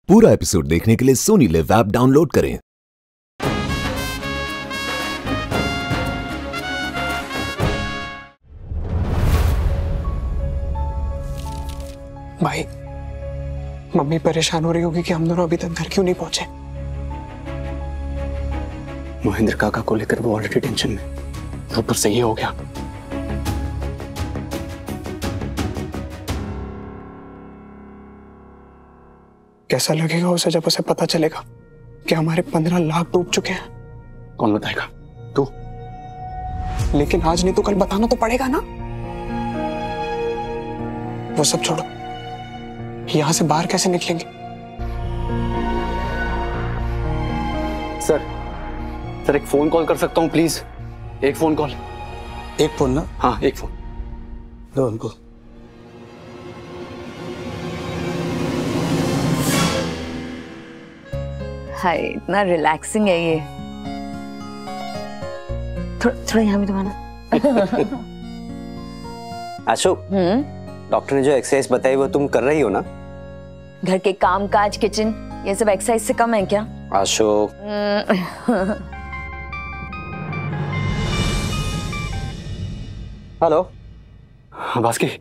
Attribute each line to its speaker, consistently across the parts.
Speaker 1: पूरा एपिसोड देखने के लिए सोनी लिव ऐप डाउनलोड करें।
Speaker 2: भाई, मम्मी परेशान हो रही होगी कि हम दोनों अभी तक घर क्यों नहीं पहुंचे।
Speaker 3: महेंद्र काका को लेकर वो ऑलरेडी टेंशन में, ऊपर से ये हो गया।
Speaker 2: कैसा लगेगा उसे जब उसे पता चलेगा कि हमारे 15 लाख डूब चुके हैं।
Speaker 3: कौन बताएगा? तू।
Speaker 2: लेकिन आज नहीं तो कल बताना तो पड़ेगा ना। वो सब छोड़ो, यहां से बाहर कैसे निकलेंगे?
Speaker 3: सर एक फोन कॉल कर सकता हूँ प्लीज? एक फोन कॉल।
Speaker 4: एक फोन ना?
Speaker 3: हाँ, एक फोन
Speaker 4: दो उनको।
Speaker 5: हाय, इतना रिलैक्सिंग है ये। थोड़ा यहाँ भी दबाना।
Speaker 6: आशु, डॉक्टर ने जो एक्सरसाइज बताई वो तुम कर रही हो ना?
Speaker 5: घर के काम काज, किचन, ये सब एक्सरसाइज से कम है क्या?
Speaker 6: आशु। हेलो
Speaker 3: भास्कर।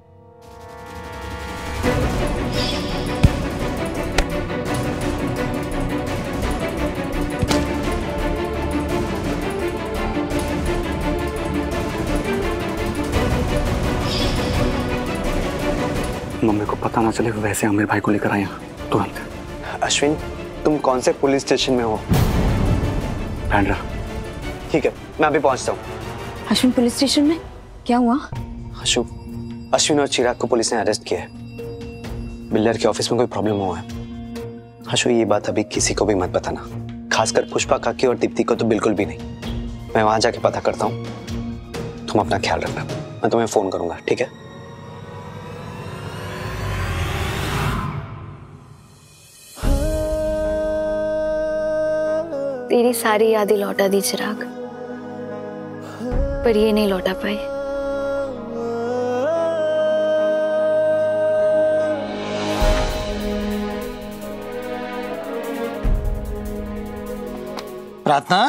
Speaker 3: मम्मी को पता ना चले वैसे आमिर भाई को लेकर आए तुरंत।
Speaker 6: अश्विन, तुम कौन से पुलिस स्टेशन में हो?
Speaker 3: बैंड्रा।
Speaker 6: ठीक है, मैं अभी पहुंचता हूँ।
Speaker 5: अश्विन पुलिस स्टेशन में? क्या हुआ?
Speaker 6: आशु, अश्विन और चिराग को पुलिस ने अरेस्ट किया है। बिल्डर के ऑफिस में कोई प्रॉब्लम हुआ है। आशु, ये बात अभी किसी को भी मत बताना, खासकर पुष्पा काकी और दीप्ति को तो बिल्कुल भी नहीं। मैं वहां जाके पता करता हूँ, तुम अपना ख्याल रखना। मैं तुम्हें फोन करूंगा, ठीक है?
Speaker 7: तेरी सारी यादें लौटा दी चिराग, पर ये नहीं लौटा पाई।
Speaker 4: प्रार्थना,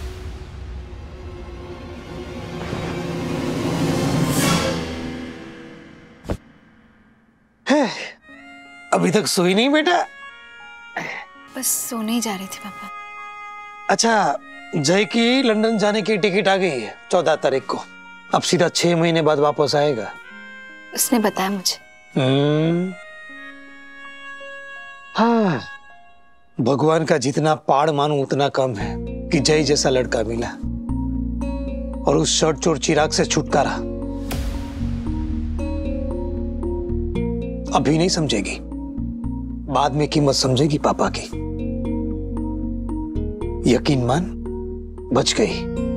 Speaker 4: अभी तक सोई नहीं बेटा?
Speaker 7: बस सोने ही जा रही थी पापा।
Speaker 4: अच्छा, जय की लंदन जाने की टिकट आ गई है 14 तारीख को। अब सीधा 6 महीने बाद वापस आएगा।
Speaker 7: उसने बताया मुझे।
Speaker 4: हाँ, भगवान का जितना पाड़ मानू उतना कम है कि जय जैसा लड़का मिला और उस शर्ट चोर चिराग से छुटकारा। अभी नहीं समझेगी, बाद में कीमत समझेगी पापा की। यकीन मान, बच गई।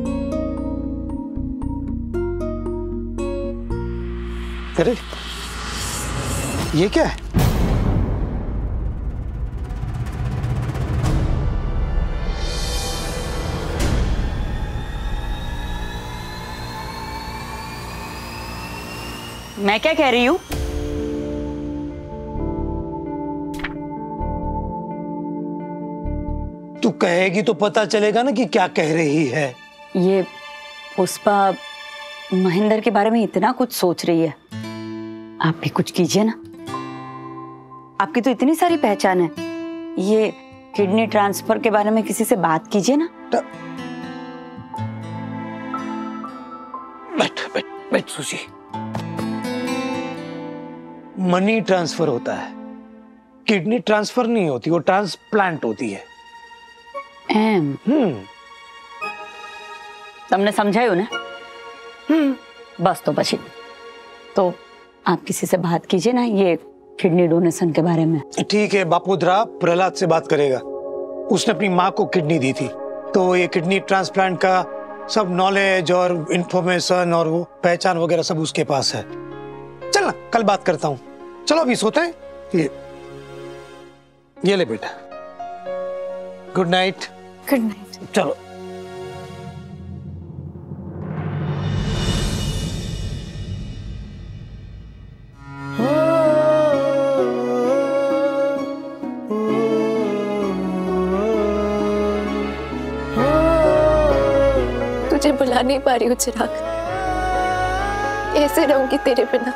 Speaker 4: अरे ये क्या है?
Speaker 5: मैं क्या कह रही हूँ?
Speaker 4: तू कहेगी तो पता चलेगा ना कि क्या कह रही है।
Speaker 5: ये पुष्पा महेंद्र के बारे में इतना कुछ सोच रही है। आप भी कुछ कीजिए ना। आपकी तो इतनी सारी पहचान है। ये किडनी ट्रांसफर के बारे में किसी से बात कीजिए ना।
Speaker 4: बैठ बैठ बैठ सुशी। मनी ट्रांसफर होता है, किडनी ट्रांसफर नहीं होती, वो ट्रांसप्लांट होती है।
Speaker 5: तुमने समझायो ना? बस तो बची। तो आप किसी से बात कीजिए ना ये किडनी डोनेशन के बारे में।
Speaker 4: ठीक है, बापूद्रा प्रहलाद से बात करेगा। उसने अपनी माँ को किडनी दी थी, तो ये किडनी ट्रांसप्लांट का सब नॉलेज और इंफॉर्मेशन और वो पहचान वगैरह सब उसके पास है। चल ना, कल बात करता हूँ। चलो अभी सोते हैं। ये ले बेटा, गुड नाइट।
Speaker 7: Good night.
Speaker 4: चलो।
Speaker 7: तुझे बुला नहीं पा रही हूँ चिराग। कैसे रहूंगी तेरे बिना?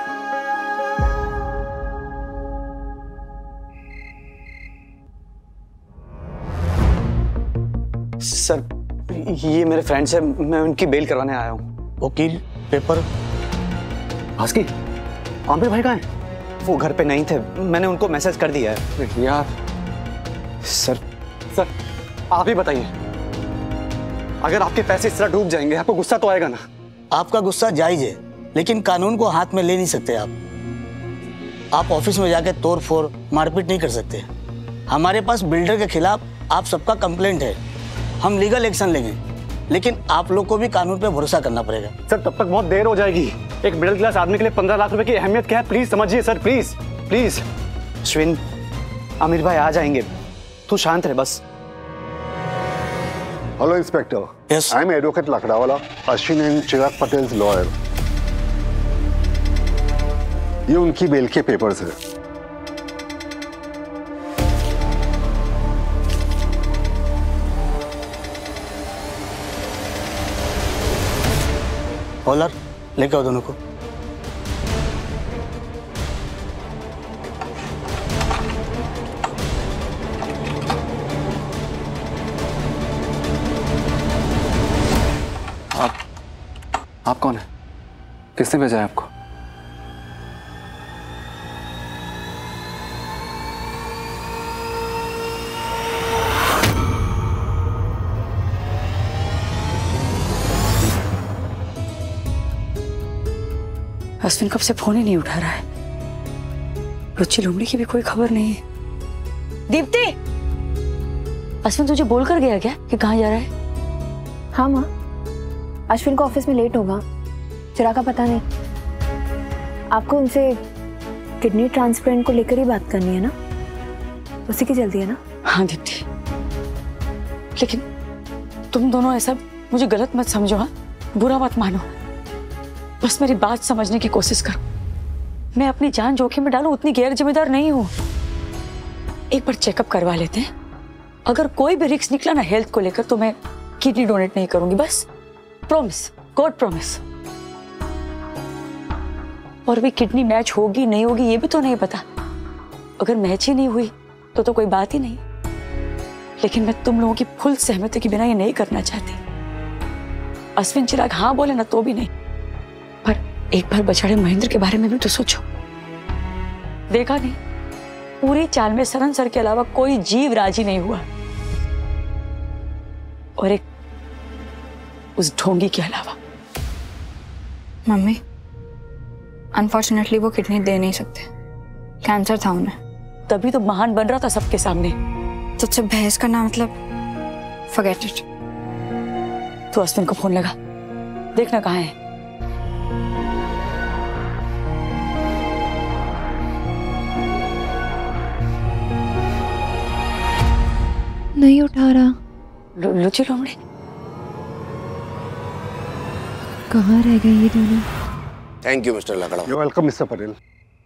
Speaker 6: सर, ये मेरे फ्रेंड्स हैं, मैं उनकी बेल करवाने आया हूँ।
Speaker 4: वकील, पेपर।
Speaker 3: भास्की, आमिर भाई कहाँ हैं?
Speaker 6: वो घर पे नहीं थे, मैंने उनको मैसेज कर दिया है।
Speaker 3: यार
Speaker 6: सर
Speaker 3: आप ही बताइए, अगर आपके पैसे इस तरह डूब जाएंगे आपको गुस्सा तो आएगा ना?
Speaker 8: आपका गुस्सा जायज है, लेकिन कानून को हाथ में ले नहीं सकते आप ऑफिस में जाके तोड़ फोड़ मारपीट नहीं कर सकते। हमारे पास बिल्डर के खिलाफ आप सबका कंप्लेंट है, हम लीगल एक्शन लेंगे, लेकिन आप लोग को भी कानून पे भरोसा करना पड़ेगा।
Speaker 3: सर तब तक बहुत देर हो जाएगी। एक मिडिल क्लास आदमी के लिए 15 लाख रुपए की अहमियत क्या है, प्लीज समझिए sir, please please.
Speaker 6: Ashwin, Aamir भाई आ जाएंगे, तू शांत रहे बस।
Speaker 9: Hello inspector.
Speaker 8: Yes.
Speaker 9: I am advocate Lakdawala, Ashwin and Chirag Patel's lawyer. ये उनकी बेल के पेपर्स है।
Speaker 8: हॉलर लेके आओ दोनों को।
Speaker 3: आप कौन है? किसने भेजा है आपको?
Speaker 5: अश्विन कब से फोन ही नहीं उठा रहा है। रुचि लुमड़ी की भी कोई खबर नहीं है। दीप्ति, अश्विन तुझे बोल कर गया क्या कि कहाँ जा रहा है?
Speaker 10: हाँ माँ, अश्विन को ऑफिस में लेट होगा, चिराग का पता नहीं। आपको उनसे किडनी ट्रांसप्लांट को लेकर ही बात करनी है ना, उसी की जल्दी है ना?
Speaker 5: हाँ दीप्ति, लेकिन तुम दोनों ऐसा मुझे गलत मत समझो, हाँ, बुरा मत मानो, बस मेरी बात समझने की कोशिश करो। मैं अपनी जान जोखिम में डालूं उतनी गैर जिम्मेदार नहीं हूं। एक बार चेकअप करवा लेते हैं, अगर कोई भी रिस्क निकला ना हेल्थ को लेकर तो मैं किडनी डोनेट नहीं करूंगी, बस प्रॉमिस, गॉड प्रॉमिस। और भी किडनी मैच होगी नहीं होगी ये भी तो नहीं पता। अगर मैच ही नहीं हुई तो कोई बात ही नहीं, लेकिन मैं तुम लोगों की फुल सहमति के बिना ये नहीं करना चाहती। अश्विन चिराग हाँ बोले ना तो भी नहीं, पर एक बार बछड़े महेंद्र के बारे में भी तो सोचो। देखा नहीं, पूरी चाल में सरन सर के अलावा कोई जीव राजी नहीं हुआ, और एक उस ढोंगी के अलावा।
Speaker 7: मम्मी, अनफॉर्चुनेटली वो किडनी दे नहीं सकते, कैंसर था उन्हें।
Speaker 5: तभी तो महान बन रहा था सबके सामने।
Speaker 7: तुझसे बहस करना मतलब फॉरगेट इट।
Speaker 5: तो अश्विन को फोन लगा, देखना कहाँ है।
Speaker 10: नहीं उठा रहा।
Speaker 5: रुचि लोमड़ी
Speaker 10: कहाँ रह गए ये दोनों?
Speaker 9: Thank you mister Lakda. You welcome mister Patel.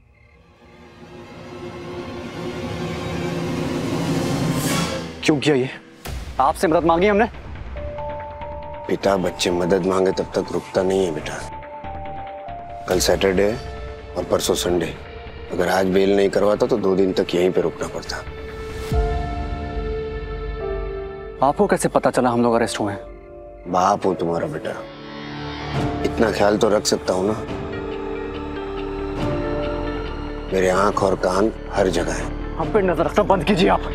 Speaker 3: क्यों किया ये? आपसे मदद मांगी हमने।
Speaker 11: बेटा, बच्चे मदद मांगे तब तक रुकता नहीं है बेटा। कल सैटरडे और परसों संडे, अगर आज बेल नहीं करवाता तो 2 दिन तक यहीं पे रुकना पड़ता।
Speaker 3: आपको कैसे पता चला हम लोग अरेस्ट हुए हैं?
Speaker 11: बाप हूं तुम्हारा बेटा, इतना ख्याल तो रख सकता हूं ना। मेरे आंख और कान हर जगह है।
Speaker 3: हम पे नजर रखना बंद कीजिए आप।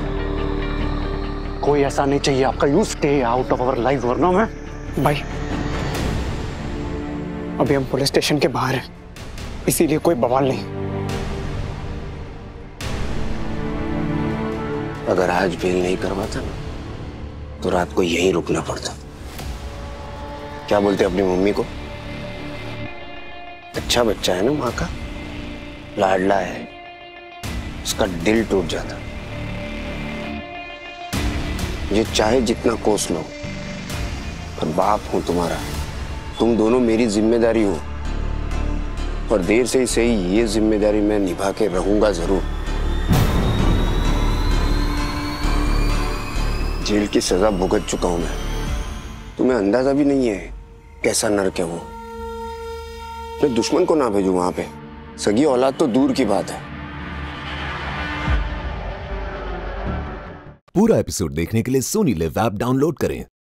Speaker 3: कोई ऐसा नहीं चाहिए आपका। You stay out of our life, वरना मैं।
Speaker 2: भाई, अभी हम पुलिस स्टेशन के बाहर हैं, इसीलिए कोई बवाल नहीं।
Speaker 11: अगर आज बेल नहीं करवाता ना तो रात को यहीं रुकना पड़ता। क्या बोलते अपनी मम्मी को? अच्छा बच्चा है ना माँ का, लाडला है, उसका दिल टूट जाता। ये चाहे जितना कोस लो, पर बाप हूं तुम्हारा, तुम दोनों मेरी जिम्मेदारी हो, और देर से ही सही ये जिम्मेदारी मैं निभा के रहूंगा जरूर। जेल की सजा भुगत चुका हूं मैं, तुम्हें अंदाजा भी नहीं है कैसा नर्क है वो। मैं दुश्मन को ना भेजूं वहां पे, सगी औलाद तो दूर की बात है।
Speaker 1: पूरा एपिसोड देखने के लिए सोनी लिव ऐप डाउनलोड करें।